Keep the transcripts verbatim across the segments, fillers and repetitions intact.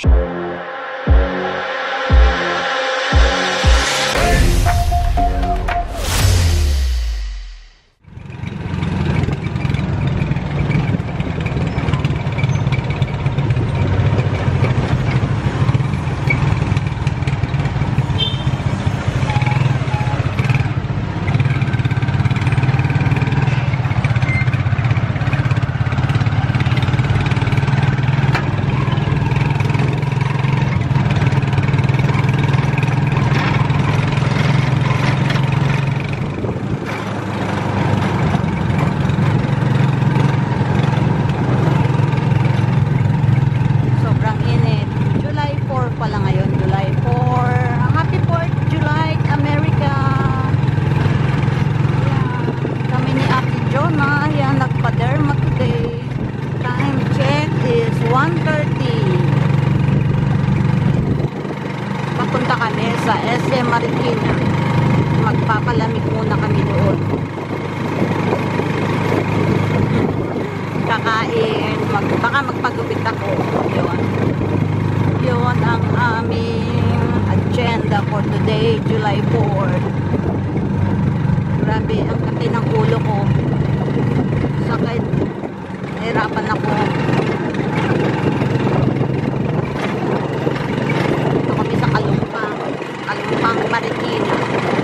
Sa S M Marikina. Magpapalamig muna kami doon. Kakain. Mag, baka magpagupit ako. Yun. Yun ang aming agenda for today, July fourth. Grabe, ang laki ng ulo ko. Sakit. Hirapan ako. Kalumpang Marikina.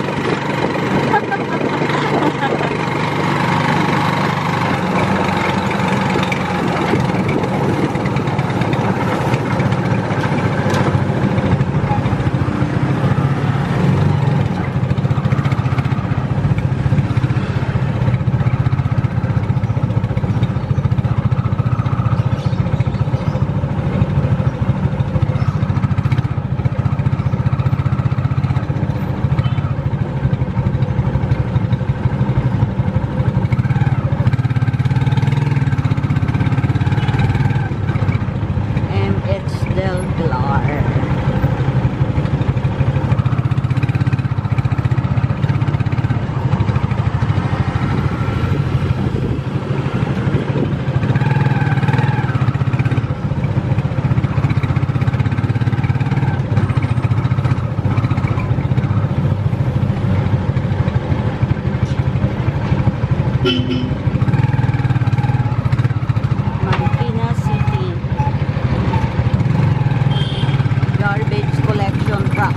Marikina City. Garbage collection truck.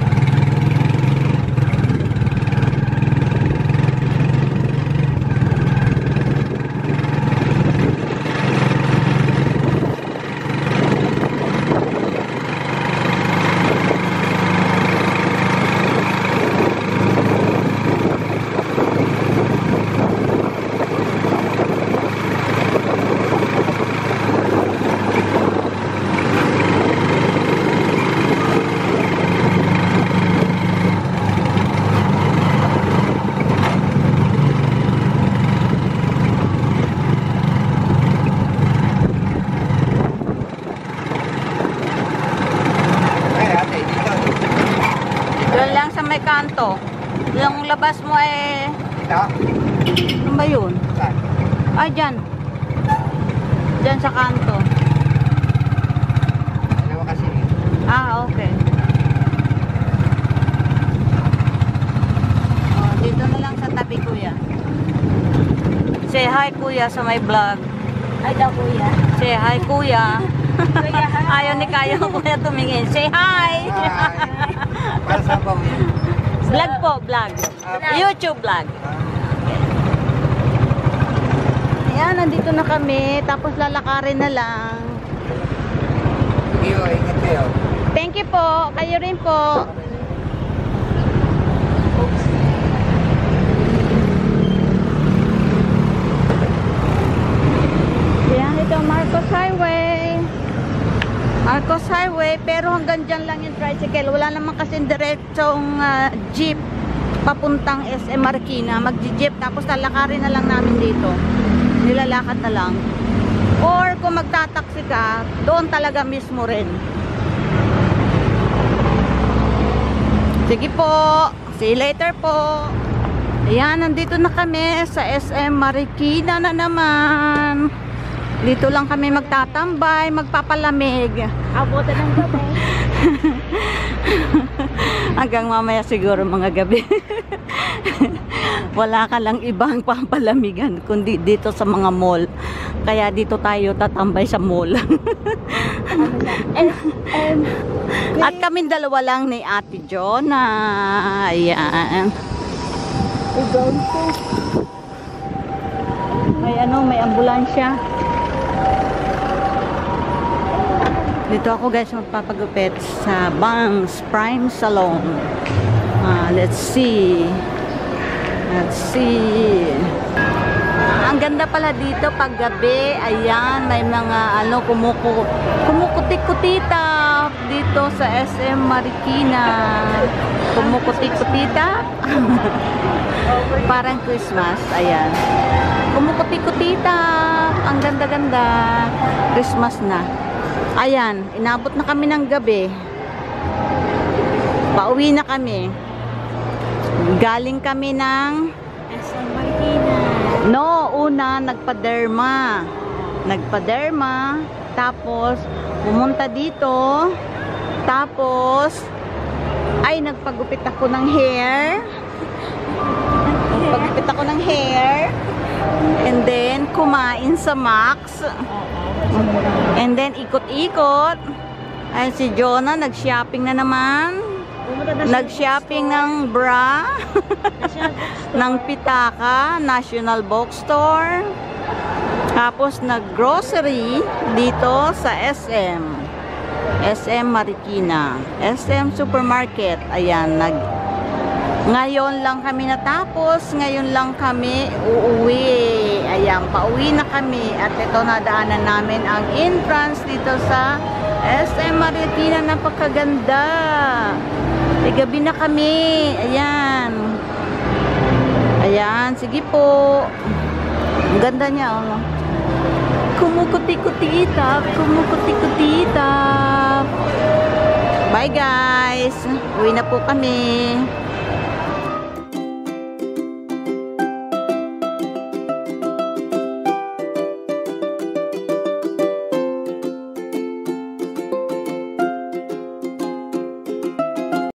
May kanto. Yung labas mo eh... Ito? Ano ba yun? Saan? Ah, dyan. Dyan sa kanto. Dalawa kasi. Ah, okay. Oh, dito na lang sa tabi, kuya. Say hi, kuya, sa my vlog. Ay daw kuya. Say hi, kuya. Kuya, hi. Ayaw ni Kaya ko kuya tumingin. Say hi! Hi! Para saan pa mo yun? Vlog po, vlog. Ah, YouTube vlog. Ayan, nandito na kami. Tapos lalakarin na lang. Iyo, ingat kayo. Thank you po. Kayo rin po. Ayan, ito Marcos Highway. Marcos Highway, pero hanggang dyan lang yung tricycle. Wala naman kasing diretsong uh, jeep papuntang S M Marikina. Mag-jeep, tapos lalakarin na lang namin dito. Nilalakad na lang. Or kung magtataksi ka, doon talaga mismo rin. Sige po. See you later po. Ayan, nandito na kami sa S M Marikina na naman. Dito lang kami magtatambay, magpapalamig. Abutan ng gabi. Hanggang mamaya siguro mga gabi. Wala ka lang ibang papalamigan kundi dito sa mga mall. Kaya dito tayo tatambay sa mall. And, and, At kami dalawa lang ni Ate Jonah. Ayan. we go to May ano, may ambulansya. Dito ako guys magpapagupit sa Bangs Prime Salon. Ah, let's see. Let's see. Ang ganda pala dito pag gabi. Ayan, may mga ano kumuku kumukutik-kutita dito sa S M Marikina. Kumukutik-kutita. Parang Christmas. Ayan. Kumukutik-kutita. Ang ganda-ganda. Christmas na. Ayan, inabot na kami ng gabi. Pauwi na kami. Galing kami ng S M Marikina. No, una nagpa-derma. Nagpa-derma, tapos pumunta dito. Tapos ay nagpagupit ako ng hair. Nagpagupit ako ng hair. And then kumain sa Max. And then ikot-ikot. Ay si Jonah nag-shopping na naman. Nag-shopping ng bra. Ng pitaka, National Bookstore. Tapos nag-grocery dito sa S M. S M Marikina. S M Supermarket. Ayan, nag ngayon lang kami natapos. Ngayon lang kami uuwi. Ayan, pauwi na kami. At ito nadaanan namin ang entrance dito sa S M Marikina. Napakaganda. E, gabi na kami. Ayan. Ayan, sige po. Ang ganda niya, oh. Kumukuti-kutita, kumukuti-kutita. Bye guys. Uwi na po kami.